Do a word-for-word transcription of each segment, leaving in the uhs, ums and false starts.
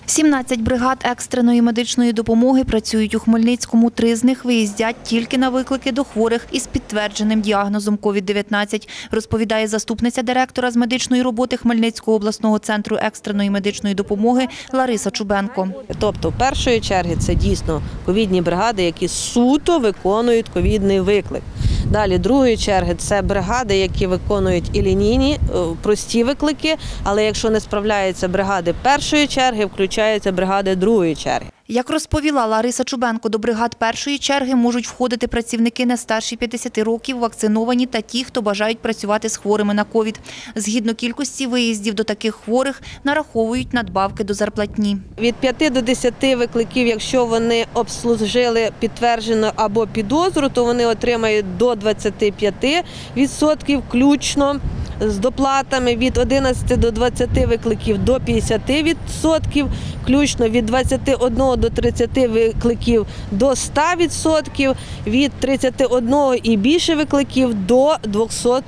сімнадцять бригад екстреної медичної допомоги працюють у Хмельницькому. Три з них виїздять тільки на виклики до хворих із підтвердженим діагнозом ковід дев'ятнадцять, розповідає заступниця директора з медичної роботи Хмельницького обласного центру екстреної медичної допомоги Лариса Чубенко. Тобто, в першої черги це дійсно ковідні бригади, які суто виконують ковідний виклик. Далі, другої черги – це бригади, які виконують і лінійні, прості виклики, але якщо не справляються бригади першої черги, включаються бригади другої черги. Як розповіла Лариса Чубенко, до бригад першої черги можуть входити працівники не старші п'ятдесяти років, вакциновані та ті, хто бажають працювати з хворими на ковід. Згідно кількості виїздів до таких хворих, нараховують надбавки до зарплатні. Від п'яти до десяти викликів, якщо вони обслужили підтверджено або підозру, то вони отримають до двадцяти п'яти відсотків включно з доплатами, від одинадцяти до двадцяти викликів до п'ятдесяти відсотків, включно від двадцяти одного до тридцяти викликів до ста відсотків, від тридцяти одного і більше викликів до двохсот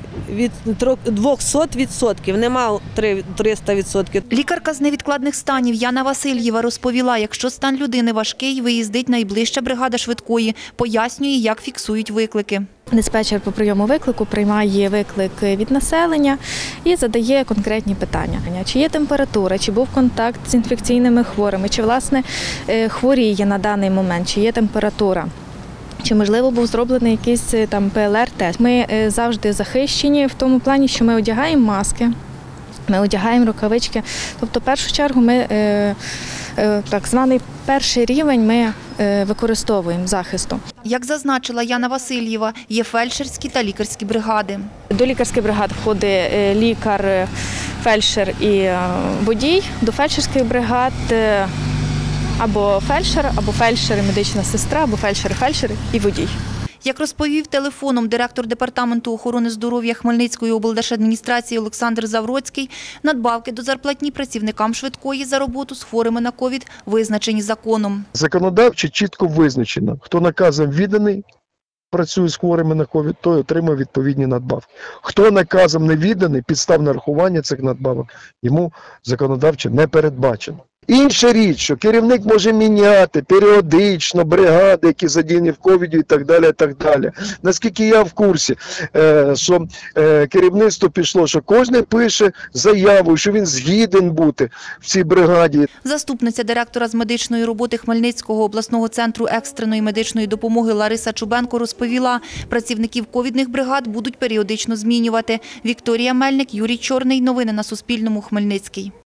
відсотків, нема триста відсотків. Лікарка з невідкладних станів Яна Васильєва розповіла, якщо стан людини важкий, виїздить найближча бригада швидкої, пояснює, як фіксують виклики. Диспетчер по прийому виклику приймає виклик від населення і задає конкретні питання. Чи є температура, чи був контакт з інфекційними хворими, чи, власне, хворіє на даний момент, чи є температура. Чи, можливо, був зроблений якийсь там пе ел ер-тест. Ми завжди захищені в тому плані, що ми одягаємо маски, ми одягаємо рукавички. Тобто, в першу чергу, ми так званий перший рівень ми використовуємо захисту. Як зазначила Яна Васильєва, є фельдшерські та лікарські бригади. До лікарських бригад входить лікар, фельдшер і водій. До фельдшерських бригад або фельдшер, або фельдшер і медична сестра, або фельдшер, фельдшер і водій. Як розповів телефоном директор департаменту охорони здоров'я Хмельницької облдержадміністрації Олександр Завроцький, надбавки до зарплатні працівникам швидкої за роботу з хворими на ковід визначені законом. Законодавчо чітко визначено, хто наказом відданий, працює з хворими на ковід, той отримує відповідні надбавки. Хто наказом не відданий, підстав нарахування цих надбавок йому законодавчо не передбачено. Інша річ, що керівник може міняти періодично бригади, які задіяні в ковіді і так далі, і так далі. Наскільки я в курсі, що керівництво пішло, що кожен пише заяву, що він згіден бути в цій бригаді. Заступниця директора з медичної роботи Хмельницького обласного центру екстреної медичної допомоги Лариса Чубенко розповіла, працівників ковідних бригад будуть періодично змінювати. Вікторія Мельник, Юрій Чорний. Новини на Суспільному. Хмельницький.